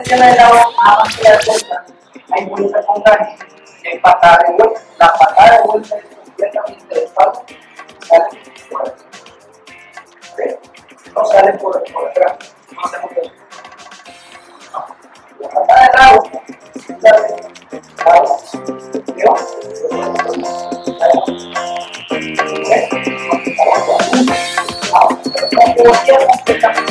que la de la más que la vuelta, hay vuelta con ganas, hay patada de vuelta, la patada de vuelta es completamente de espalda, sale por aquí. ¿Okay? No sale por atrás, no hacemos eso. No. La patada de lado, lado, ¿vio? ¿Okay? Ahora, pero no podía completamente.